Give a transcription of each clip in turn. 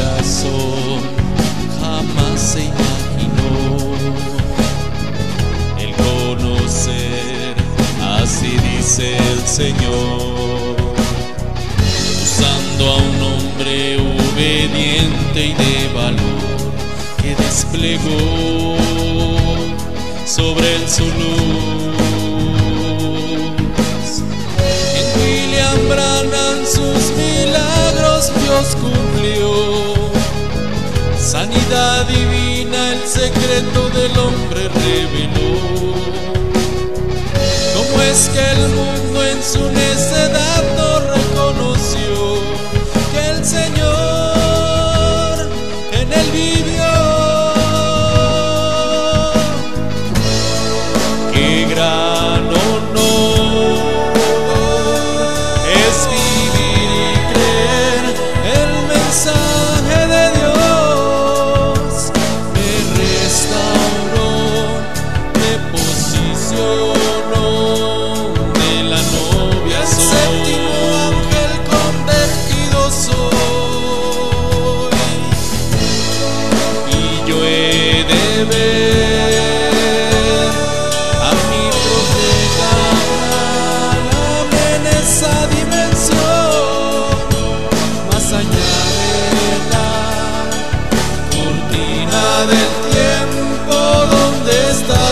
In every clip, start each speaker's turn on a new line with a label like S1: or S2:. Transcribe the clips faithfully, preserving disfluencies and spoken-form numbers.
S1: corazón jamás se imaginó el conocer, así dice el Señor, usando a un hombre obediente y de valor que desplegó sobre él su luz. En William Branham sus milagros Dios cumplió, sanidad divina el secreto del hombre reveló. ¿Cómo es que el mundo en su necedad no reconoció que el Señor en él vivió? ¡Qué gran honor es vivir y creer el mensaje de Dios! Me restauró, me posicionó, de la novia soy, el séptimo ángel convertido soy, y yo he de ver a mi profeta en esa dimensión, más allá de la cortina del tiempo, donde está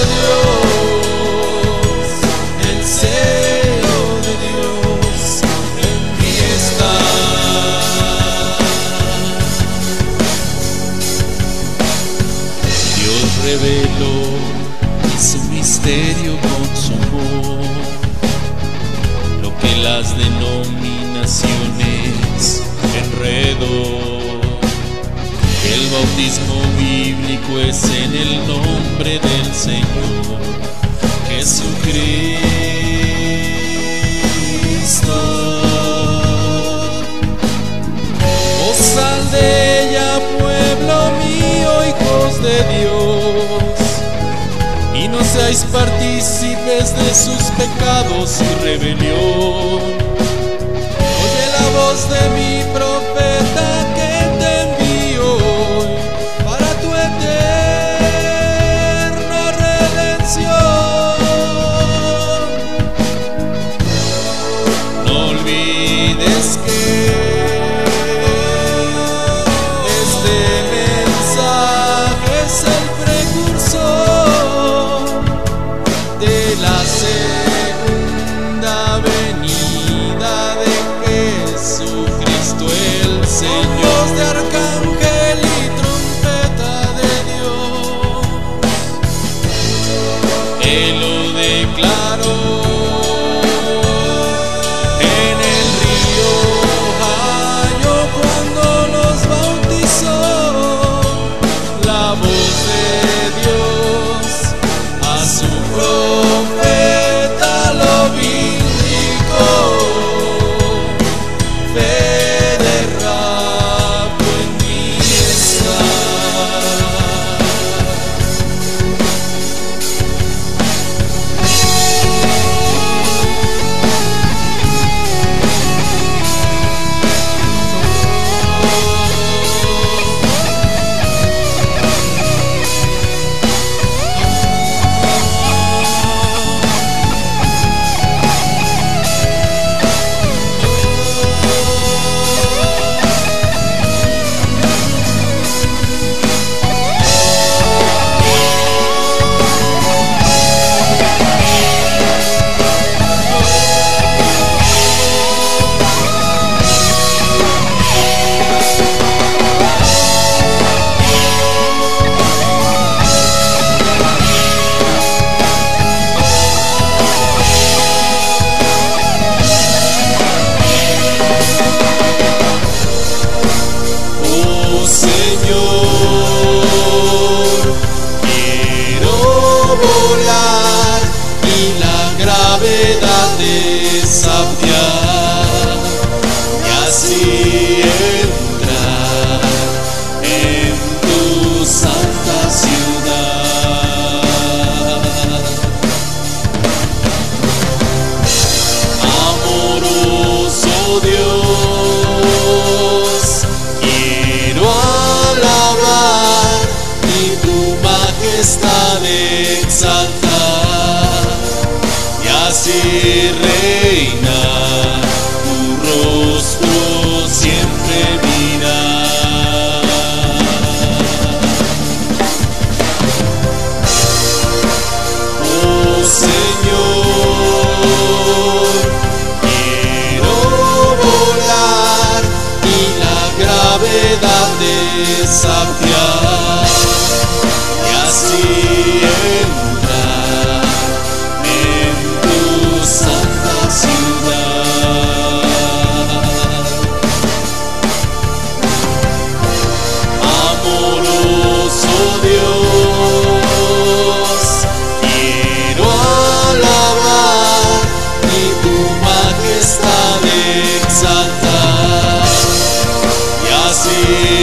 S1: Dios, el sello de Dios en mí está. Dios reveló y su misterio consumó lo que las denominaciones enredó. El bautismo bíblico es en el nombre del Señor Jesucristo. Oh, sal de ella, pueblo mío, hijos de Dios, y no seáis partícipes de sus pecados y rebelión. Oye la voz de mi profeta que te envío hoy para tu eterna redención. No olvides que este mensaje es el precursor de la segunda venida de Jesucristo el Señor. Voz de arcángel y trompeta de Dios, Él lo declaró en el río Ohio cuando los bautizó. La voz de Dios a su profeta lo vindicó. Fe de rapto en mí está. Oh Señor, quiero volar y la gravedad desafiar, y así entrar en tu santa ciudad. Amoroso Dios, quiero pueda desafiar, y así entrar en tu santa ciudad. Amoroso Dios, quiero alabar y tu majestad exaltar, y así